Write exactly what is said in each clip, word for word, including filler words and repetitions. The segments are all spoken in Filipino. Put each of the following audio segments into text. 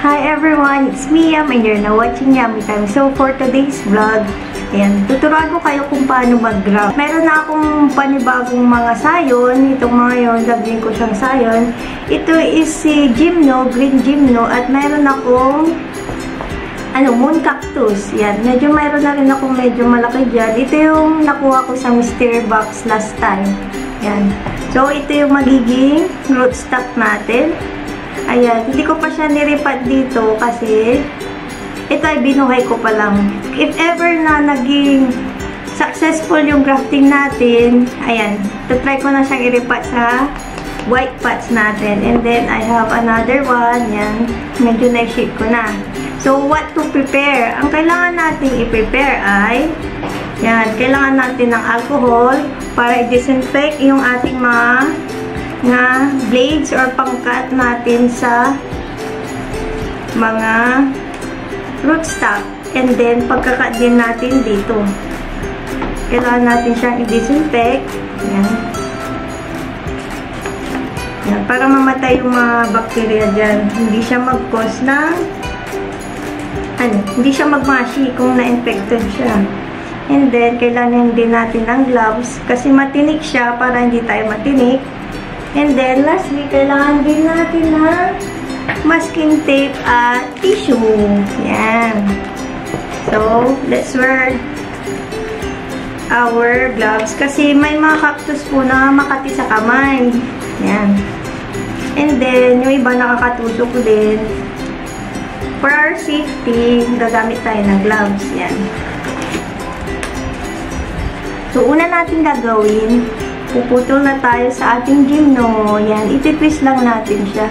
Hi everyone, it's me Yam and you're now watching Yummy Time. So for today's vlog, ayan, tuturuan ko kayo kung paano mag-graft. Meron na akong panibagong mga sayon. Itong mga yun, gagawin ko siyang sayon. Ito is si Gymno, green Gymno, at meron akong ano, moon cactus. Yan, medyo meron na rin akong medyo malaki dyan. Ito yung nakuha ko sa mystery box last time. Yan. So ito yung magiging rootstock natin. Ayan, hindi ko pa siya niripat dito kasi ito ay binuhay ko pa lang. If ever na naging successful yung grafting natin, ayan, tutry ko na siyang iripat sa white pots natin. And then, I have another one. Yan, medyo na-shape ko na. So, what to prepare? Ang kailangan natin i-prepare ay, yan, kailangan natin ng alcohol para i-disinfect yung ating mga na blades or pangkat natin sa mga rootstock. And then, pagkakat din natin dito. Kailangan natin siyang i-disinfect. Yan. Yan. Para mamatay yung mga bacteria dyan. Hindi siya mag-cause na ano, hindi siya magmashi kung na-infected siya. And then, kailangan din natin ng gloves kasi matinik siya para hindi tayo matinik. And then, lastly, kailangan din natin ng masking tape at tissue. Yan. So, let's wear our gloves. Kasi may mga cactus po na makati sa kamay. Yan. And then, yung iba nakakatusok din. For our safety, gagamit tayo ng gloves. Yan. So, una natin gagawin, puputol na tayo sa ating Gymno. Yan, ititwist lang natin siya.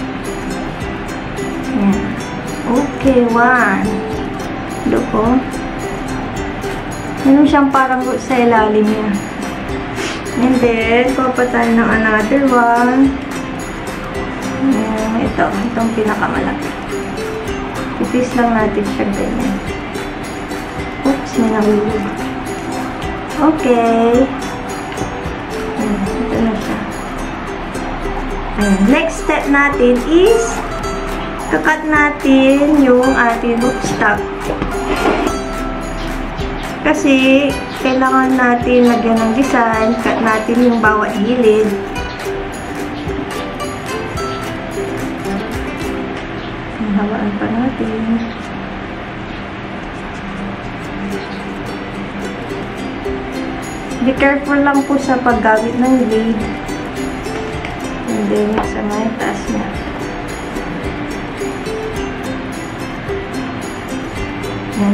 Yan. Okay, one. Loko. Meron siyang parang root sa ilalim niya. And then, kuha tayo ng another one. Yan, ito. Itong pinakamalaki. Itwist lang natin siya ganyan. Oops, may nahulog. Okay. Ito na siya. Ayan. Next step natin is kakat natin yung ating rootstock. Kasi kailangan natin lagyan ng design. Cut natin yung bawat gilid. Hawaan pa natin. Be careful lang po sa paggamit ng blade. And then, sa may taas niya. Yan.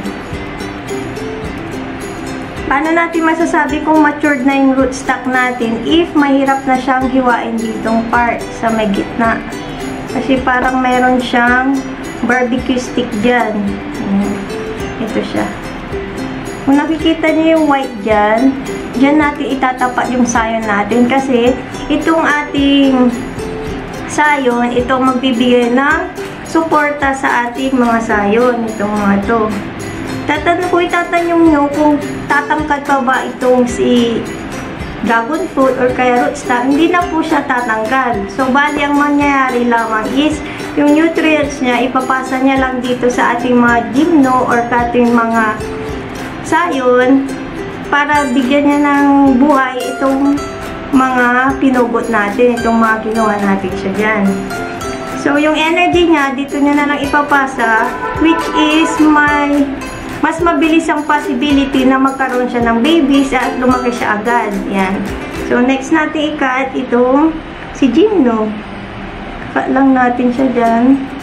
Paano natin masasabi kung matured na yung rootstock natin if mahirap na siyang hiwain ditong part sa may gitna? Kasi parang meron siyang barbecue stick dyan. Yan. Ito siya. Kung nakikita niyo yung white dyan, dyan natin itatapat yung sayon natin kasi itong ating sayon, itong magbibigay ng suporta sa ating mga sayon. Itong mga to. Tatanong ko, itatanong nyo kung tatangkad pa ba itong si dragon fruit or kaya rootstock. Hindi na po siya tatangkad. So, bali ang mangyayari lamang is yung nutrients niya, ipapasa niya lang dito sa ating mga Gymno or ating mga sayon para bigyan niya ng buhay itong mga pinugot natin, itong mga kinuha natin siya dyan. So, yung energy niya, dito niya na lang ipapasa, which is may mas mabilis ang possibility na magkaroon siya ng babies at lumaki siya agad. Yan. So, next natin i-cut itong si Gymno. Cut lang natin siya dyan.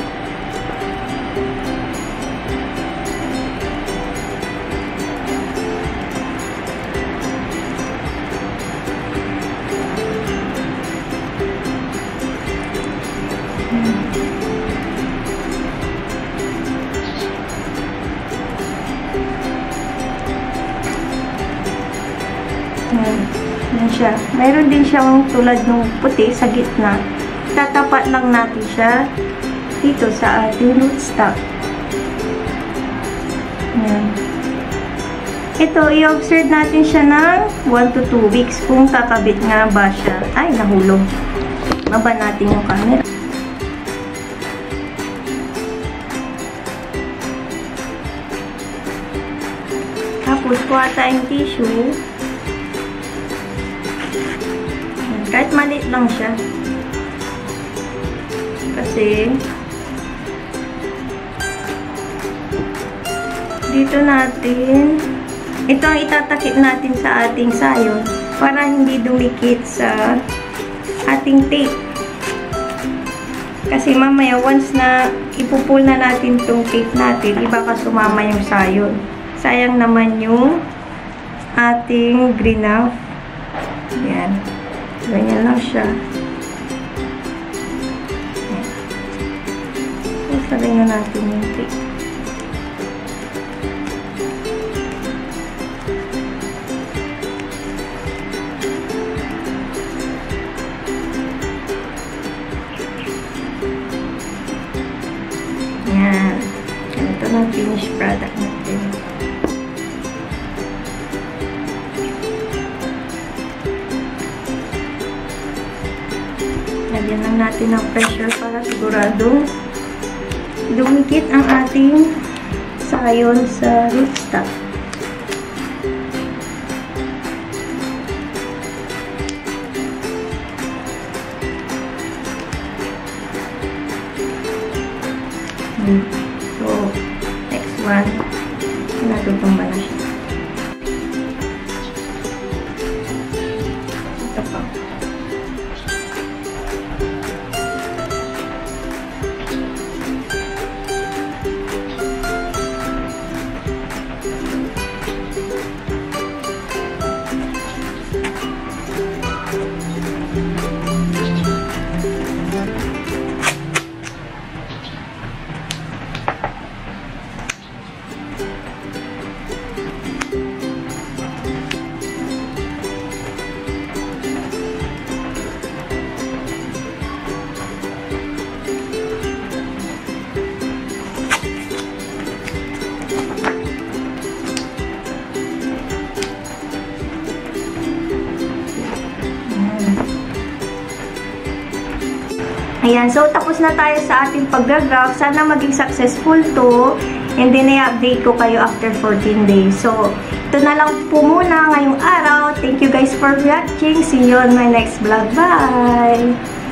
Yan. Yan siya. Mayroon din siyang tulad ng puti sa gitna. Tatapat lang natin siya dito sa ating rootstock. Yan. Ito, i-observe natin siya ng one to two weeks kung kakabit nga ba siya. Ay, nahulog. Baba natin yung camera. Tapos, kuha tayong tissue. Kahit maliit lang siya. Kasi, dito natin, ito ang itatakip natin sa ating sayon para hindi dumikit sa ating tape. Kasi mamaya, once na ipupul na natin itong tape natin, iba ka sumama yung sayon. Sayang naman yung ating graft. Yan. Ganyan lang siya. Sasarin na natin yung tape. Yan. Ito na finished product natin. Lagyan lang natin ng pressure para siguradong dumikit ang ating sayon sa rootstock. So, next one, natutumba na siya. Ito pa. Ayan, so tapos na tayo sa ating pag-graft. Sana maging successful to. And then i-update ko kayo after fourteen days. So, ito na lang po muna ngayong araw. Thank you guys for watching. See you on my next vlog. Bye!